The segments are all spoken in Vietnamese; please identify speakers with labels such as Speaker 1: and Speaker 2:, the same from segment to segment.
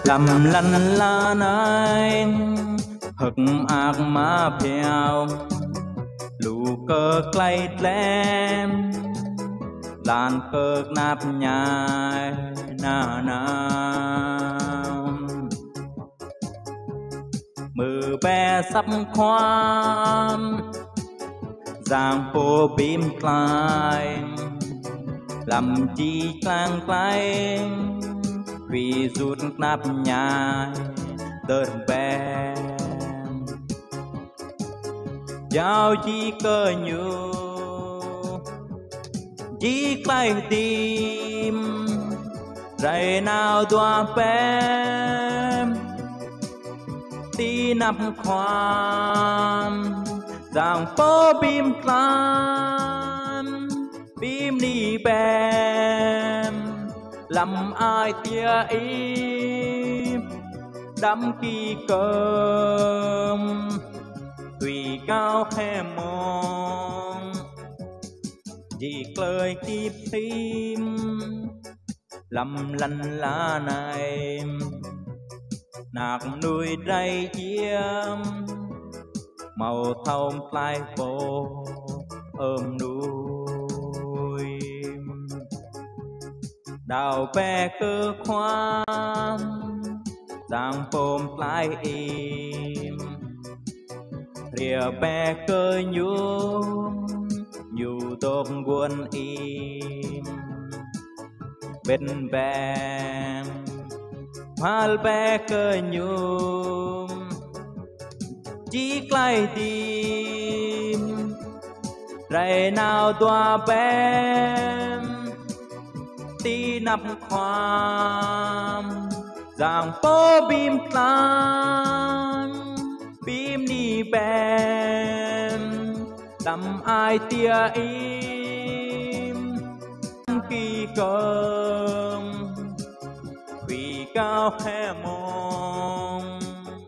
Speaker 1: lầm lăn la nai hực ác má phèo lù cơ clay lem làn cơ nạp nhai na na mưa bé sắp khoan giang phố bìm cላይ làm chi clang cላይ vì rút nắp nhai đơn bé giao chi cơ nhu chỉ clay tim rày nào đoa bé tí nắp khoan giang phố bìm clan bìm đi bèm làm ai tia im đắm kỳ cơm tùy cao khe mong chỉ lời tiếp tim lầm lăn lá này nạc nuôi đầy chiêm màu thông lai phố ôm nuôi đào bé cơ khoan giang phôm lai im rìa bé cơ nhung nhu tôm buồn im bên bên hoa bé cơ nhung chỉ clay tim rày nào toa bé tí nắp khoan giang phố bìm clan bìm đi bèm đắm ai tia im kỳ cơm vì cao hè mong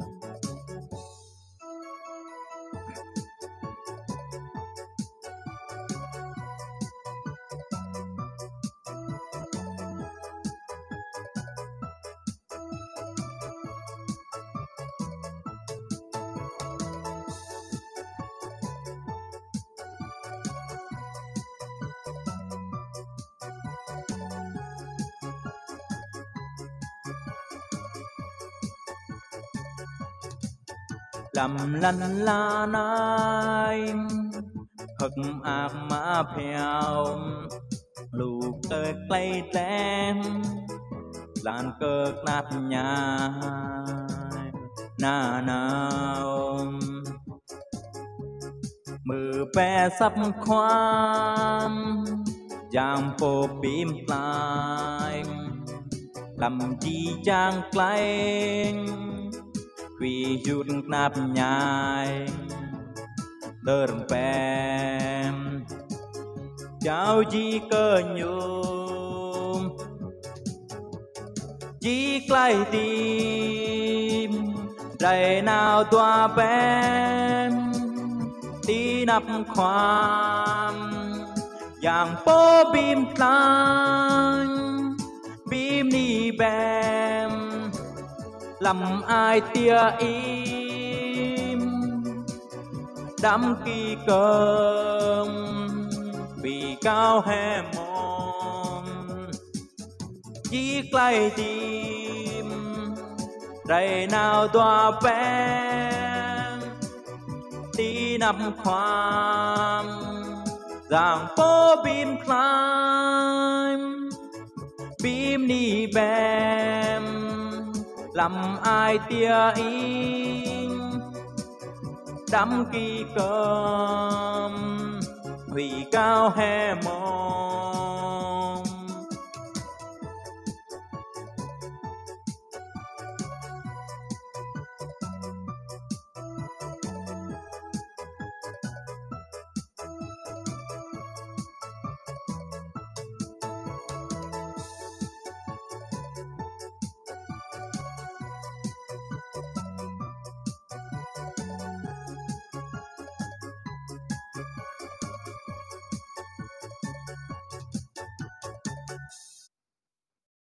Speaker 1: lầm lăn la nai hực ác má phèo lù cơ clay tem làn cơ nạp nhai na nào mưa bé sắp khoan giang phố bìm lại làm chi trang clay vì rút nắp nhai đơn bèm cháu chỉ cơ nhung chỉ clay tim rày nào toa bèm tí nắp khoan giang phố bìm clan bìm đi bèm làm ai tia im đắm kỳ cơm vì cao hè mong chỉ clay tim rày nào toa bé tí nắp khoan giang phố bìm clan bìm đi bèm làm ai tia in đắm kỳ cơm vì cao hè mong